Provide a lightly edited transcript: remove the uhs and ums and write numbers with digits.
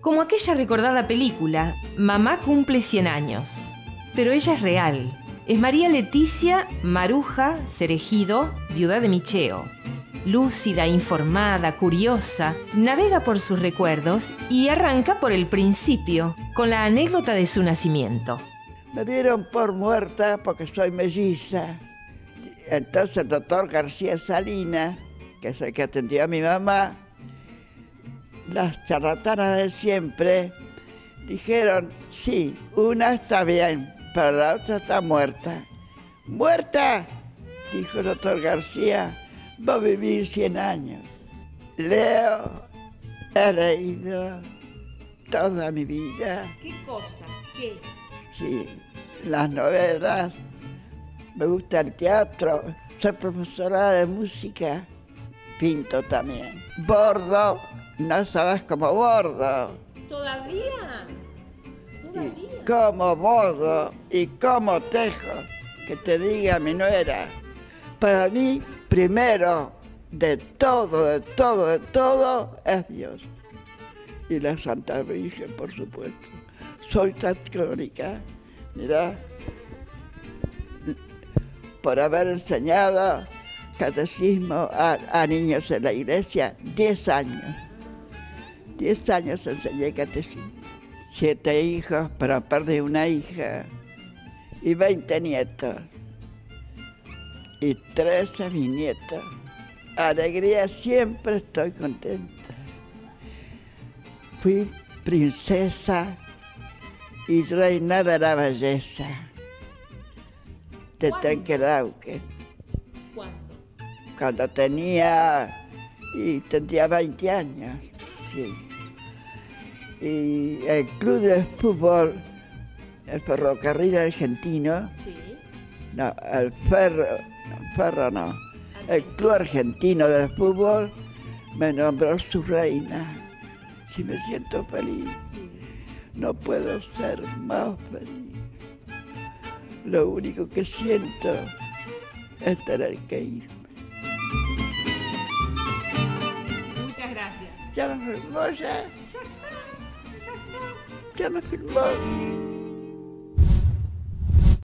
Como aquella recordada película, Mamá cumple 100 años. Pero ella es real. Es María Leticia Maruja Cerejido, viuda de Micheo. Lúcida, informada, curiosa, navega por sus recuerdos y arranca por el principio, con la anécdota de su nacimiento. Me dieron por muerta porque soy melliza. Entonces el doctor García Salinas, que es el que atendió a mi mamá, las charlatanas de siempre dijeron, sí, una está bien, pero la otra está muerta. ¿Muerta? Dijo el doctor García, va a vivir 100 años. Leo, he leído toda mi vida. ¿Qué cosas? ¿Qué? Sí, las novelas, me gusta el teatro, soy profesora de música, pinto también. Bordo, no sabes cómo bordo. ¿Todavía? Y cómo bordo y cómo tejo, que te diga mi nuera. Para mí, primero, de todo, es Dios. Y la Santa Virgen, por supuesto. Soy católica, mirá, por haber enseñado catecismo a niños en la iglesia, 10 años. 10 años enseñé catecismo. 7 hijos, pero perdí una hija. Y 20 nietos. Y 13 bisnietos. Alegría, siempre estoy contenta. Fui princesa y reina de la belleza de Trenquelauquen. ¿Cuándo? Cuando tendría 20 años, sí. Y el club de fútbol, el Ferrocarril Argentino, Sí. no, el Club Argentino de Fútbol me nombró su reina. Si me siento feliz, no puedo ser más feliz. Lo único que siento es tener que irme. Muchas gracias. ¿Ya me filmó ya? Ya está. ¿Ya me filmó?